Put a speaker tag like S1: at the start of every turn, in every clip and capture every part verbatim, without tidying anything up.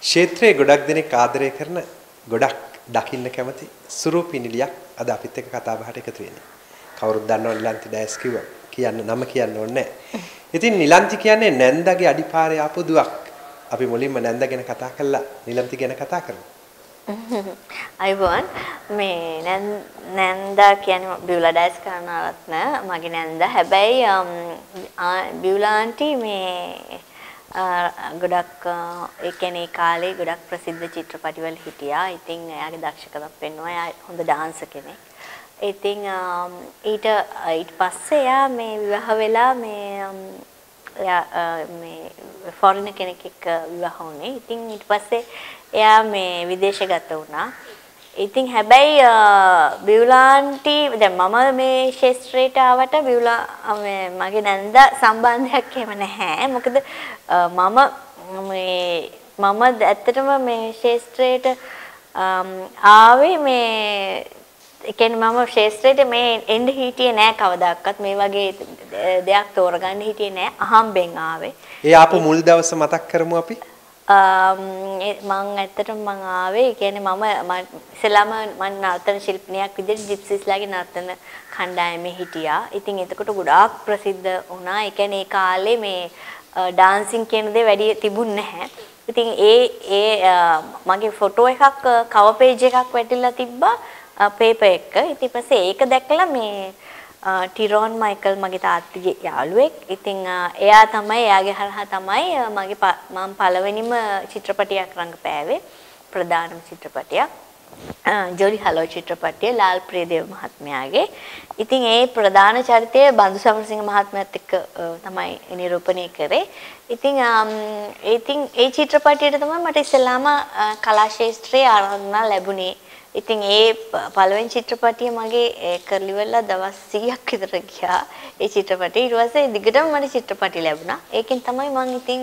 S1: ක්ෂේත්‍රයේ ගොඩක් දෙනෙක් ආදරය කරන ගොඩක් දකින්න කැමති සුරූපී නිලියක් අද අපිත් එක්ක කතා බහට එකතු වෙන්නේ. කවුරුත් දන්නව නිලන්ති ඩයස් කිව්වා. කියන්න නම කියන්න ඕනේ නැහැ. ඉතින් නිලන්ති කියන්නේ නැන්දගේ අඩිපාරේ ආපු දුවක්. අපි මුලින්ම නැන්ද ගැන කතා කළා. නිලන්ති ගැන කතා කරමු.
S2: අයිබෝන් මේ නැන්දා කියන්නේ බියුලා ඩයස් කරනවත් නෑ මගේ නැන්ද. හැබැයි බියුලා ආන්ටි මේ ගොඩක් ඒ කියන්නේ කාලේ ගොඩක් ප්‍රසිද්ධ චිත්‍රපටිවල හිටියා. ඉතින් එයාගේ දක්ෂකමක් පෙන්වනවා. එයා හොඳ ඩාන්සර් කෙනෙක්. ඉතින් ඊට ඊට පස්සේ එයා මේ විවාහ වෙලා මේ එයා මේ ෆොරිනර් කෙනෙක් එක්ක විවාහ වුණේ. ඉතින් ඊට පස්සේ එයා මේ විදේශගත වුණා. ඉතින් හැබැයි බියුලාන්ටි දැන් මම මේ ශාස්ත්‍රයට ආවට බියුලා මගේ නැන්ද සම්බන්ධයක් එහෙම නැහැ. මොකද මම මේ මම ඇත්තටම මේ ශාස්ත්‍රයට ආවේ මේ ඒ කියන්නේ මම ශාස්ත්‍රයට මේ එන්න හිටියේ නෑ කවදාවත්. මේ වගේ දෙයක් තෝරගන්න හිටියේ නෑ. අහම්බෙන් ආවේ.
S1: ඒ ආපු මුල් දවස මතක් කරමු අපි.
S2: මම ඇත්තටම මම ආවේ කියන්නේ මම ඉස්සෙල්ලාම මම නර්තන ශිල්පිනියක් විදිහට ජිප්සිස්ලාගේ නර්තන කණ්ඩායමේ හිටියා. ඉතින් එතකොට ගොඩාක් ප්‍රසිද්ධ වුණා. ඒ කියන්නේ ඒ කාලේ මේ ඩාන්සින් කියන දේ වැඩි තිබුණ නැහැ. ඉතින් ඒ ඒ මගේ ෆොටෝ එකක් කවර් පේජ් එකක් වැටිලා තිබ්බා පේපර් එක. ඉතින් ඊපස්සේ ඒක දැක්කලා මේ ටිරොන් මයිකල් මගේ තාත්තගේ යාළුවෙක්. ඉතින් එයා තමයි එයාගේ හරහා තමයි මගේ මම පළවෙනිම චිත්‍රපටයක් රංගපෑවේ. ප්‍රධානම චිත්‍රපටයක්. ජොලි හලෝ චිත්‍රපටය ලාල් ප්‍රියදේව මහත්මයාගේ. ඉතින් ඒ ප්‍රධාන චරිතය බන්දු සමරසිංහ මහත්මයාත් එක්ක තමයි නිරූපණය කරේ. ඉතින් ඉතින් ඒ චිත්‍රපටයට තමයි මට ඉස්සෙල්ලාම කලා ශාස්ත්‍රයේ ආරාධනා ලැබුණේ. ඉතින් ඒ පළවෙනි චිත්‍රපටිය මගේ කරලිවලා දවස් සීයක් විතර ගියා. ඒ චිත්‍රපටිය ඊට පස්සේ දිගටම මට චිත්‍රපටි ලැබුණා. ඒකෙන් තමයි මම ඉතින්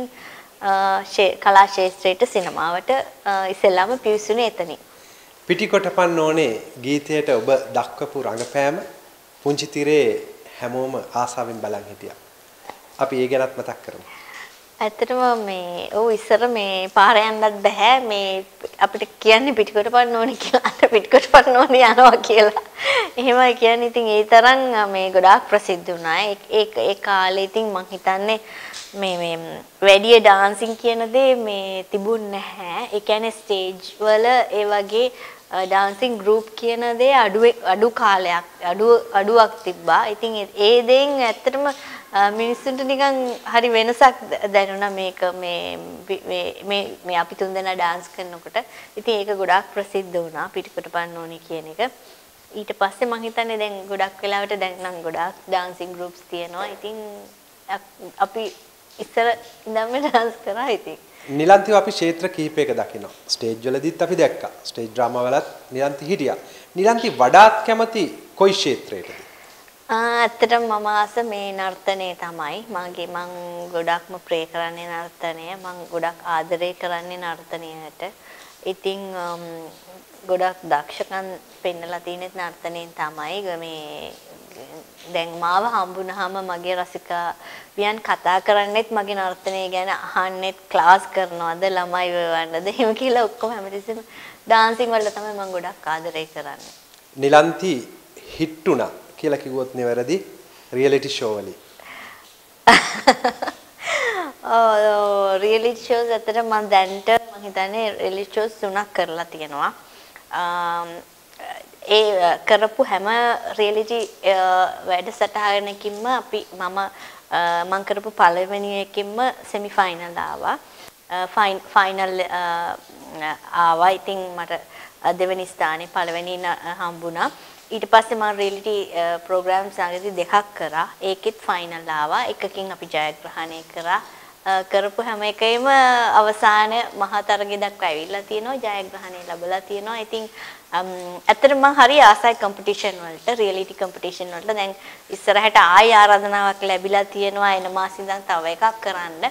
S2: කලා ශාස්ත්‍රයට සිනමාවට ඉස්සෙල්ලාම පිවිසුනේ එතනින්.
S1: පිටිකොටපන්න ඕනේ ගීතයට ඔබ දක්වපු රංගපෑම පුංචි තිරේ හැමෝම ආසාවෙන් බලන් හිටියා. අපි ඒ ගැනත් මතක් කරමු.
S2: ඇත්තටම මේ ඔව් ඉස්සර මේ පාර යන්නත් බෑ මේ අපිට කියන්නේ පිටිකොටපන්න ඕනේ කියලා අර පිටිකොටපන්න ඕනේ යනවා කියලා. එහෙමයි කියන්නේ. ඉතින් ඒ තරම් මේ ගොඩාක් ප්‍රසිද්ධ වුණා. ඒ ඒ කාලේ ඉතින් මං හිතන්නේ මේ මේ වැඩි ඩාන්සින් කියන දේ මේ තිබුණ නැහැ. ඒ කියන්නේ ස්ටේජ් වල ඒ වගේ ඩාන්සින් ගෲප් කියන දේ අඩු අඩු කාලයක් අඩු අඩුවක් තිබ්බා. ඉතින් ඒ දෙයින් ඇත්තටම මිනිස්සුන්ට නිකන් හරි වෙනසක් දැනුණා මේක මේ මේ මේ අපි තුන්දෙනා ඩාන්ස් කරනකොට. ඉතින් ඒක ගොඩාක් ප්‍රසිද්ධ වුණා පිටිකොටපන්න ඕනේ කියන එක. ඊට පස්සේ මම හිතන්නේ දැන් ගොඩක් වෙලාවට දැන් නම් ගොඩාක් ඩාන්සින් ගෲප්ස් තියෙනවා. ඉතින් අපි ඉස්සර ඉඳන්ම ඩාන්ස් කරා ඉතින්.
S1: නිලන්තිව අපි ක්ෂේත්‍ර කිහිපයක දකිනවා. ස්ටේජ් වලදීත් අපි දැක්කා. ස්ටේජ් ඩ්‍රාමා වලත් නිලන්ති හිටියා. නිලන්ති වඩාත් කැමති කොයි ක්ෂේත්‍රයකද?
S2: ඇත්තටම මම ආස මේ නර්තනය තමයි. මගේ මං ගොඩක්ම ප්‍රේ කරන්නේ නර්තනය. මං ගොඩක් ආදරය කරන්නේ නර්තනයට. ඉතින් ගොඩක් දක්ෂකම් පෙන්නලා තියෙනෙත් නර්තනයෙන් තමයි. මේ දැන් මාව හම්බුනහම මගේ රසිකාවියන් කතා කරන්නේත් මගේ නර්තනය ගැන අහන්නෙත් ක්ලාස් කරනවද ළමයි වවන්නද එහෙම කියලා ඔක්කොම හැමතිස්සෙම ඩාන්සින් වල තමයි මම ගොඩක් ආදරය කරන්නේ.
S1: නිලන්ති හිටුණා කියලා කිව්වොත් නෙවෙරදි රියැලිටි ෂෝ වලින්.
S2: ඔව් රියැලිටි ෂෝස් අතර මම දැන්ට මම හිතන්නේ රියැලිටි ෂෝස් තුනක් කරලා තියෙනවා. ඒ කරපු හැම රියැලිටි වැඩසටහනකින්ම අපි මම මම කරපු පළවෙනි එකකින්ම සෙමි ෆයිනල් ආවා. ෆයිනල් ආවා. ඉතින් මට දෙවෙනි ස්ථානේ පළවෙනි හම්බුණා. ඊට පස්සේ මම රියැලිටි ප්‍රෝග්‍රෑම්ස් ආගදී දෙකක් කරා. ඒකෙත් ෆයිනල් ආවා. එකකින් අපි ජයග්‍රහණය කරා. කරපු හැම එකෙම අවසාන මහා තරගෙ දක්වා ඇවිල්ලා තියෙනවා. ජයග්‍රහණය ලැබලා තියෙනවා. ඉතින් ඇත්තටම මම හරි ආසයි කම්පිටිෂන් වලට රියැලිටි කම්පිටිෂන් වලට. දැන් ඉස්සරහට ආයෙ ආරාධනාවක් ලැබිලා තියෙනවා එන මාසෙ ඉඳන් තව එකක් කරන්න.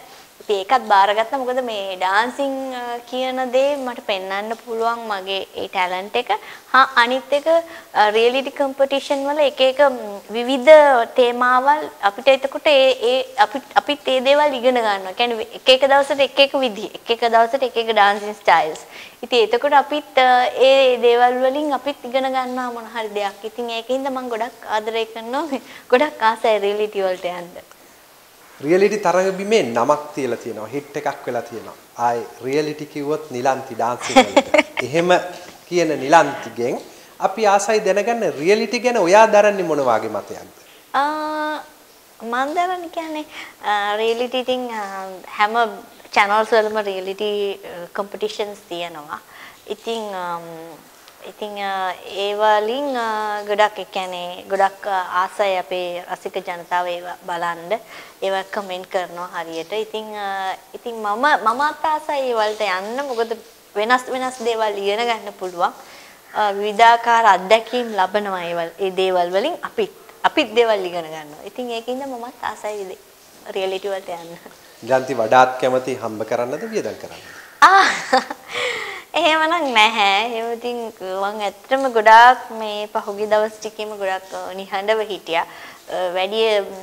S2: ඉතින් ඒකත් බාරගත්තා. මොකද මේ ඩාන්සින් කියන දේ මට පෙන්වන්න පුළුවන් මගේ ඒ ටැලන්ට් එක. හා අනිත් එක රියැලිටි කම්පිටිෂන් වල එක එක විවිධ තේමාවල් අපිට එතකොට ඒ ඒ අපි අපිත් ඒ දේවල් ඉගෙන ගන්නවා. කියන්නේ එක එක දවසට එක එක විදිහ, එක එක දවසට එක එක ඩාන්සින් ස්ටයිල්ස්. ඉතින් එතකොට අපිත් ඒ දේවල් වලින් අපිත් ඉගෙන ගන්නවා මොන හරි දෙයක්. ඉතින් ඒකින්ද මම ගොඩක් ආදරය කරනවා. ගොඩක් ආසයි රියැලිටි වලට යන්න.
S1: රියැලිටි තරඟ බිමේ නමක් තියලා තියෙනවා. හිට් එකක් වෙලා තියෙනවා. ආයි රියැලිටි කිව්වොත් නිලන්ති ඩාන්සින් වලට. එහෙම කියන නිලන්තිගෙන් අපි ආසයි දැනගන්න රියැලිටි ගැන ඔයා දරන්නේ මොන වගේ මතයක්ද?
S2: ආ මම දරන්නේ කියන්නේ රියැලිටි ඉතින් හැම channels වලම රියැලිටි කම්පිටිෂන්ස් තියෙනවා. ඉතින් ඉතින් ඒ වලින් ගොඩක් ඒ කියන්නේ ගොඩක් ආසයි අපේ රසික ජනතාව ඒවා බලන්න ඒවා කමෙන්ට් කරනවා හරියට. ඉතින් ඉතින් මම මම ආසයි ඒ වලට යන්න. මොකද වෙනස් වෙනස් දේවල් ඉගෙන ගන්න පුළුවන්. විවිධාකාර අත්දැකීම් ලබනවා ඒවල් ඒ දේවල් වලින් අපිත් අපිත් දේවල් ඉගෙන ගන්නවා. ඉතින් ඒකින්ද මමත් ආසයි රියැලිටි වලට යන්න.
S1: ජන්ති වඩාත් කැමති හම්බ කරන්නද වියදම් කරන්නද?
S2: ආ එහෙමනම් නැහැ. එහෙම ඉතින් මම ඇත්තටම ගොඩාක් මේ පහුගිය දවස් ටිකේම ගොඩක් නිහඬව හිටියා. වැඩි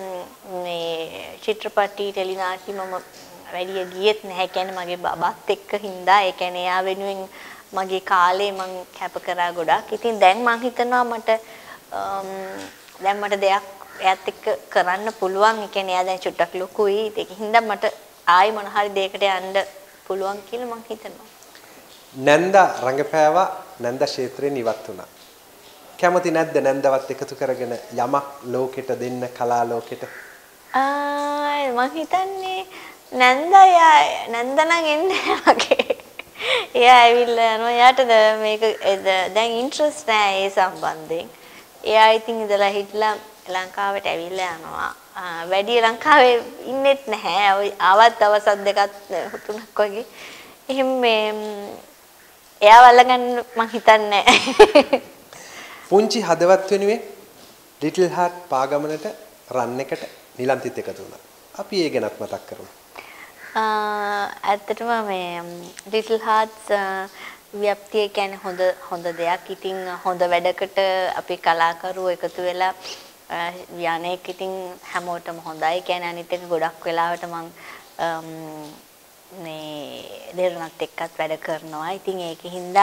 S2: මේ චිත්‍රපටි ටෙලිනාටි මම වැඩි ගියෙත් නැහැ. කියන්නේ මගේ බබාත් එක්ක හින්දා ඒ කියන්නේ එයා වෙනුවෙන් මගේ කාලේ මම කැප කරා ගොඩක්. ඉතින් දැන් මම හිතනවා මට දැන් මට දෙයක් එයාත් එක්ක කරන්න පුළුවන්. ඒ කියන්නේ එයා දැන් චුට්ටක් ලොකුයි. ඒකින්ද මට ආයි මොන හරි දෙයකට යන්න පුළුවන් කියලා මම හිතනවා.
S1: නැන්දා රංගපෑවා නැන්දා ක්ෂේත්‍රයෙන් ඉවත් වුණා. කැමති නැද්ද නැන්දවත් එකතු කරගෙන යමක් ලෝකෙට දෙන්න කලා ලෝකෙට?
S2: ආ මම හිතන්නේ නැන්දා යා නැන්දා නම් එන්නේ වගේ. එයා ඇවිල්ලා යනවා. එයාට මේක දැන් ඉන්ට්‍රස්ට් නැහැ ඒ සම්බන්ධයෙන්. එයා ඉතින් ඉඳලා හිටලා ලංකාවට ඇවිල්ලා යනවා. වැඩි ලංකාවේ ඉන්නෙත් නැහැ. ආවත් දවස් දෙකක් තුනක් වගේ. එහෙම මේ එයාව අල්ලගන්න මං හිතන්නේ
S1: පුංචි හදවත් වෙනුවෙන් ලිටල් හાર્ට් පාගමනට රන් එකට නිලන්තිත් එකතු වුණා. අපි ඒ ගැනත් මතක් කරමු.
S2: ඇත්තටම මේ ලිටල් හાર્ට්ස් ව්‍යාප්තිය කියන්නේ හොඳ හොඳ දෙයක්. ඉතින් හොඳ වැඩකට අපි කලාකරුවෝ එකතු වෙලා යන්නේක ඉතින් හැමෝටම හොඳයි. කියන්නේ අනිත් එක ගොඩක් වෙලාවට මං මේ දෙරණත් එක්කත් වැඩ කරනවා. ඉතින් ඒකින්ද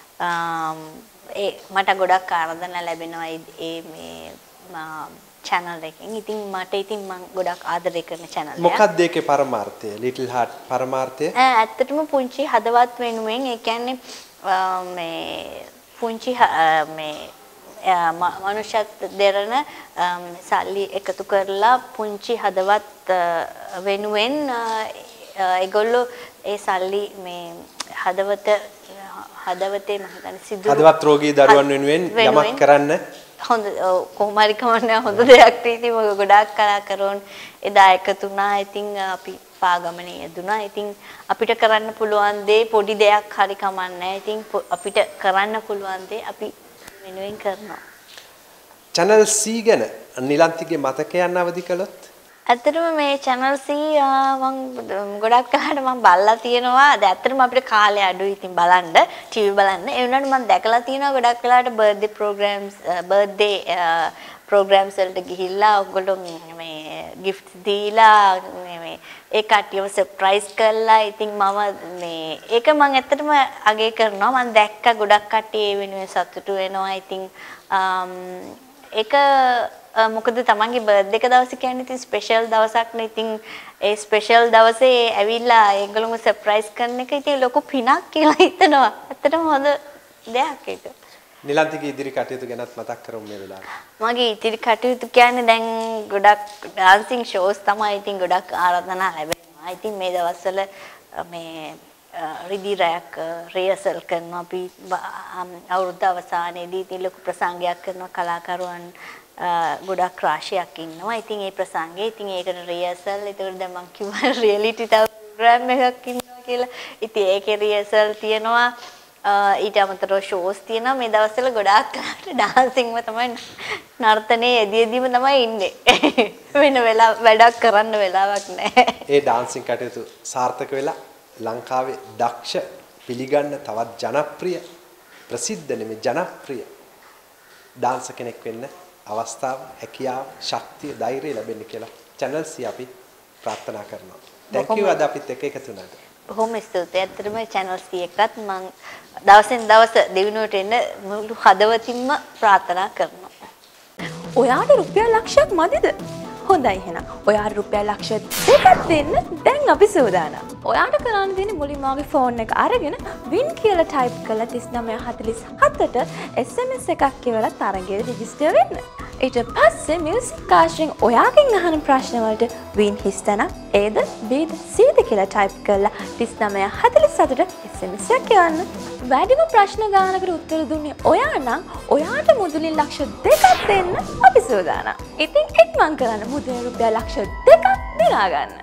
S2: ඒ මට ගොඩක් ආරාධනා ලැබෙනවා ඒ මේ channel එකෙන්. ඉතින් මට ඉතින් මම ගොඩක් ආදරය කරන channel එක.
S1: මොකක්ද ඒකේ පරමාර්ථය? ලිටල් හાર્ට් පරමාර්ථය?
S2: ඇත්තටම පුංචි හදවත් වෙනුවෙන් ඒ කියන්නේ මේ පුංචි මේ මනුෂ්‍යත් දෙරණ සල්ලි එකතු කරලා පුංචි හදවත් වෙනුවෙන් ඒගොල්ලෝ ඒ සල්ලි මේ හදවත හදවතේ මම හිතන්නේ සිදු
S1: හදවත් රෝගී දරුවන් වෙනුවෙන් යමක් කරන්න
S2: හොඳ කොහොම හරි කමන්නේ හොඳ දෙයක් තියෙති. මොකද ගොඩාක් කලාකරුවන් එදා එකතු වුණා. ඉතින් අපි පාගමනේ යෙදුණා. ඉතින් අපිට කරන්න පුළුවන් දේ පොඩි දෙයක් හරි කමන්නේ. ඉතින් අපිට කරන්න පුළුවන් දේ අපි වෙනුවෙන් කරනවා.
S1: channel C ගැන නිලන්තිගේ මතකයන් අවදි කළොත්?
S2: ඇත්තටම මේ channel C මම ගොඩක් කලකට මම බලලා තියෙනවා. දැන් ඇත්තටම අපිට කාලය අඩුයි ඉතින් බලන්න ටීවී බලන්න. ඒ වුණාට මම දැකලා තියෙනවා ගොඩක් වෙලාවට birthday programs birthday programs වලට ගිහිල්ලා ඔයගොල්ලෝ මේ gift දීලා මේ ඒ කට්ටියව surprise කරලා. ඉතින් මම මේ ඒක මම ඇත්තටම අගය කරනවා. මම දැක්ක ගොඩක් කට්ටිය ඒ වෙනුවෙන් සතුටු වෙනවා. ඉතින් ඒක මොකද තමන්ගේ බර්ත්ඩේ එක දවස කියන්නේ ඉතින් ස්පෙෂල් දවසක් නේ. ඉතින් ඒ ස්පෙෂල් දවසේ ඇවිල්ලා ඒගොල්ලෝම සර්ප්‍රයිස් කරන එක ඉතින් ලොකු පිනක් කියලා හිතනවා. ඇත්තටම හොඳ දෙයක් ඒක.
S1: නිලන්තිගේ ඉදිරි කටයුතු ගැනත් මතක් කරමු මේ වෙලාවේ.
S2: මගේ ඉදිරි කටයුතු කියන්නේ දැන් ගොඩක් ඩාන්සින් ෂෝස් තමයි ඉතින් ගොඩක් ආරාධනා ලැබෙනවා. ඉතින් මේ දවස්වල මේ රිදී රැයක් රියසල් කරනවා. අපි අවුරුද්ද අවසානයේදී ඉතින් ලොකු ප්‍රසංගයක් කරනවා. කලාකරුවන් ගොඩක් රාශියක් ඉන්නවා. ඉතින් ඒ ප්‍රසංගේ ඉතින් ඒකට රියසල් ඒකට දැන් මම කිව්වා රියැලිටි ප්‍රෝග්‍රෑම් එකක් ඉන්නවා කියලා. ඉතින් ඒකේ රියසල් තියෙනවා. ඊට අමතරව ෂෝස් තියෙනවා මේ දවස්වල ගොඩාක් කරාට ඩාන්සින්ග්ම තමයි නර්තනයේ එදියෙදිම තමයි ඉන්නේ. වෙන වෙලා වැඩක් කරන්න වෙලාවක් නැහැ.
S1: ඒ ඩාන්සින් කටයුතු සාර්ථක වෙලා ලංකාවේ දක්ෂ පිළිගන්න තවත් ජනප්‍රිය ප්‍රසිද්ධ නෙමෙයි ජනප්‍රිය ඩාන්සර් කෙනෙක් වෙන්න අවස්ථාව, හැකියාව, ශක්තිය, ධෛර්යය ලැබෙන්න කියලා channel C අපි ප්‍රාර්ථනා කරනවා. thank you අද අපිත් එක්ක එකතු වුණාට.
S2: බොහොම ස්තුතියි. ඇත්තටම channel C එකත් මම දවසෙන් දවස දිනුවට එන්න මුළු හදවතින්ම ප්‍රාර්ථනා කරනවා.
S3: ඔයාට රුපියල් ලක්ෂයක් මදිද? හොඳයි එහෙනම්. ඔයාට රුපියල් ලක්ෂ දෙකක් දෙන්න දැන් අපි සූදානම්. ඔයාට කරන්න තියෙන්නේ මුලින්ම ඔයාගේ ෆෝන් එක අරගෙන win කියලා type කරලා තිස් නවය හතළිස් හතට S M S එකක් කියලා තරගයේ register වෙන්න. ඊට පස්සේ music casting ඔයාගෙන් අහන ප්‍රශ්න වලට win හිස්තන Aද Bද Cද කියලා type කරලා තිස් නවය හතළිස් හතට S M S එකක් යවන්න. වැඩිම ප්‍රශ්න ගානකට උත්තර දුන්නේ ඔයා නම් ඔයාට මුදලින් ලක්ෂ දෙකක් දෙන්න අපි සූදානම්. ඉතින් එක්මන් කරන්න මුදලින් රුපියල් ලක්ෂ දෙකක් දිනා ගන්න.